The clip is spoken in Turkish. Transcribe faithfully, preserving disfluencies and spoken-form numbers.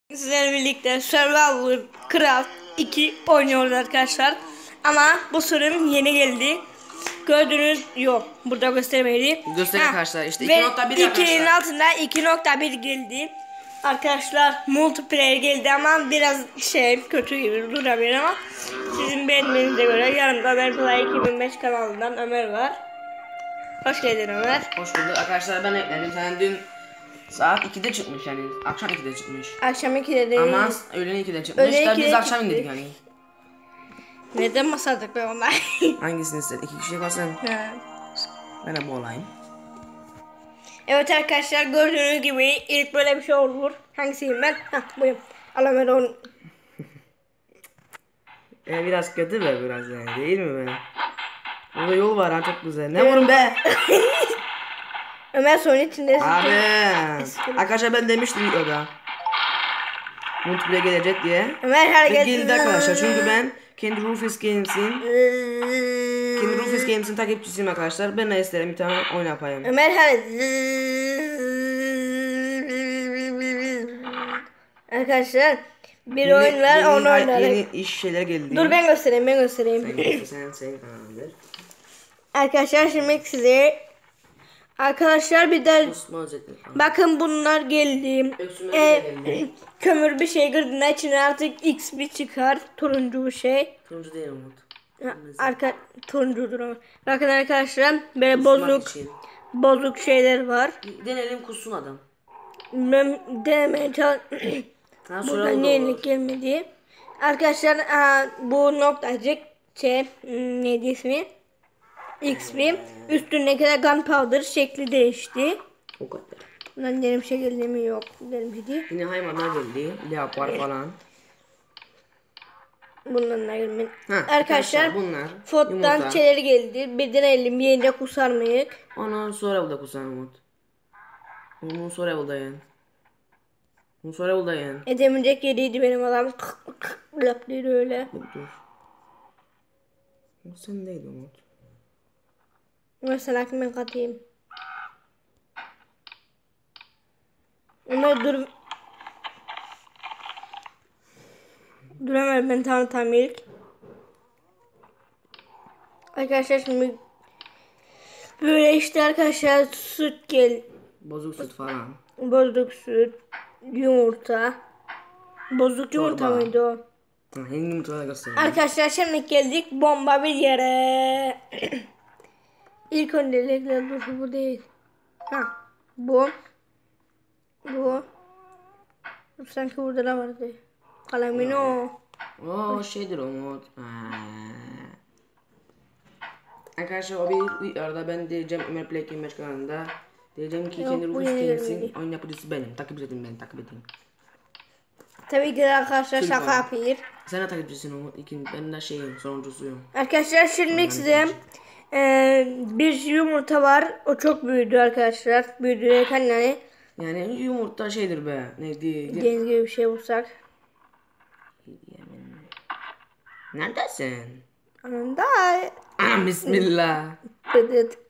Sizlerle birlikte Survivor Craft iki oynuyoruz arkadaşlar. Ama bu sürüm yeni geldi. Gördüğünüz yok. Burada göstermeydi. Göster arkadaşlar işte iki nokta bir ikinin altında iki nokta bir geldi. Arkadaşlar multiplayer geldi ama biraz şey kötü gibi durabilir ama sizin beğenmenize göre yanımda Ömer Play iki bin beş kanalından Ömer var. Hoş geldin Ömer. Hoş bulduk arkadaşlar, ben ekledim. Sen dün saat ikide çıkmış, yani akşam ikide çıkmış. Akşam ikide değil. Ama öğlen ikide çıkmış. Öğlen Tabii biz ikide akşam çıktık. indik yani. Neden masadık be onlar? Hangisini istedin? İki kişi kalsın. Ben de bu olayım. Evet arkadaşlar, gördüğünüz gibi ilk böyle bir şey olur. Hangisiyim ben? Hah buyum. Alamet onu. Ee, biraz kötü be, biraz yani, değil mi be? Burada yol var ha, çok güzel. Ne vurun be? Ömer son içinde. Abi. Arkadaşlar ben demiştim videoda. Multiplayer gelecek diye. Ömer hareket. Geldi arkadaşlar, çünkü ben kendi Rufus Games'in Kendi Rufus Games'in takipçisiyim arkadaşlar. Ben de isterim bir tane oyun yapayım. Ömer hareket. Arkadaşlar bir Yeni- oyun var, yeni- onu oynarız. Yeni iş şeyler geldi. Dur ben göstereyim ben göstereyim. Sen sen sen kanaldır. Arkadaşlar şimdi size Arkadaşlar bir de Osman Özetli. bakın bunlar geldi. Öksürme Ee, geldi. kömür bir şey girdiğinde içine artık X bir çıkar. Turuncu bir şey. Turuncu değil Umut. Ha, Arka turuncudur ama. Bakın arkadaşlar böyle Kusmak bozuk için. bozuk şeyler var. Deneyelim, kussun adam. Ben denemeye çalış. Ha, Buradan yenilik gelmedi. Arkadaşlar aa, bu noktacık şey hmm, neydi ismi? X bir. Üstündeki de gunpowder şekli değişti. O kadar. Bundan derim şey geldi mi yok. Derim şey değil. Yine hayvanlar geldi. Leopar falan. Bundan da gelmedi. Ha, Arkadaşlar bunlar. Fot'tan Yumurta. şeyleri geldi. Bir deneyelim. Bir yerinde kusar mıyık? Ondan sonra burada kusan Umut. Ondan sonra burada yani. Ondan sonra burada yani. Edemeyecek yeriydi benim adam. Lap dedi öyle. Dur dur. O sen neydi Umut? Mesela ben katayım. Ömer dur. Dur Ömer ben tamam tamam ilk. Arkadaşlar şimdi böyle işte arkadaşlar süt gel. Bozuk süt falan. Bozuk süt. Yumurta. Bozuk yumurta Çorba. mıydı o? Ha, hangi yumurtaları göstereyim? Arkadaşlar şimdi geldik bomba bir yere. İlk öncelikle dur bu değil. Ha bu. Bu. Sanki burada da vardı. Kalemin o. O şeydir Umut. Ha. Arkadaşlar o bir videoda ben diyeceğim Ömer Play iki bin beş kanalında. Diyeceğim ki Yok, kendi bu Rufus yeni Games'in gelmedi. oyun yapıcısı benim. Takip edin beni, takip edin. Tabii ki de arkadaşlar Türk şaka var. yapıyor. Sen de takipçisin Umut. İkin, ben de şeyim, sonuncusuyum. Arkadaşlar şimdi size e, bir yumurta var. O çok büyüdü arkadaşlar. Büyüdü derken yani Yani yumurta şeydir be. Neydi? deniz gibi bir şey bulsak. Neredesin? Anında. Anam bismillah. Evet.